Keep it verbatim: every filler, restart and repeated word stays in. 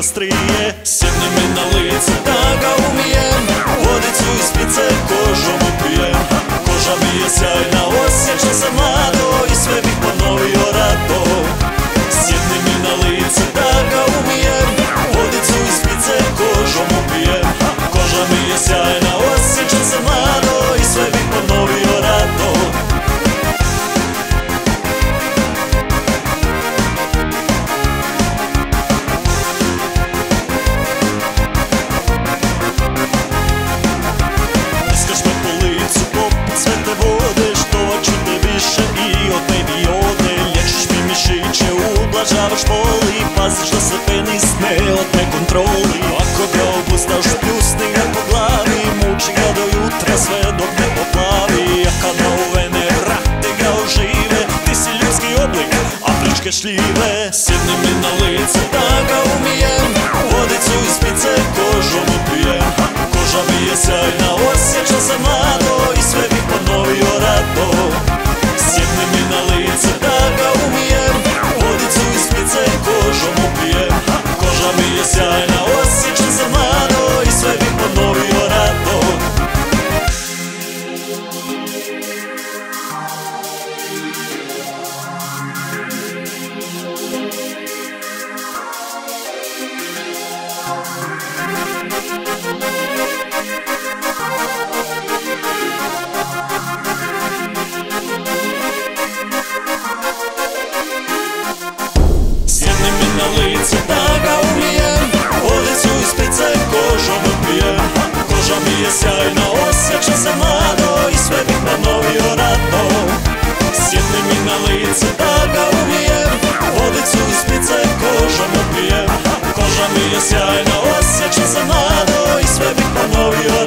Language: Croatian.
sa strije. Sjedni mi na lice da ga umijem, vodicu iz pice kožom upijem. Koža mi je sjajna, osjećam se mlado i sve bih ponovio rado. Sjedni mi na lice da ga umijem, vodicu iz pice kožom upijem. Koža mi je sjajna, osjećam se mlado i sve bih ponovio rado. Sve te vode, što ću te više i od baby ode. Lječiš mi mišiće, ublažavaš boli, paziš da se penis ne otme kontroli. Ako ga obustaš, pljusni ga po glavi, muči ga do jutra sve dok ne poplavi. A kad ga u vene vrate ga ožive, ti si ljudski oblik afričke šljive. Sjedni mi na lice da ga umijem, vodicu iz pice kožom upijem. Koža mi je sjajna, osjećam se mlado i sve bih ponovio rado. Sjedni mi na lice da ga umijem, vodicu iz pice kožom upijem. Koža mi je sjajna, osjećam se mlado i sve bih ponovio rado. Sjedni mi na lice da ga umijem, vodicu iz pice kožom upijem. Koža mi je sjajna, osjećam se mlado i sve bih ponovio rado. Sjedni mi na lice da ga umijem, vodicu iz pice kožom upijem. Koža mi je sjajna, osjećam se mlado i sve bih ponovio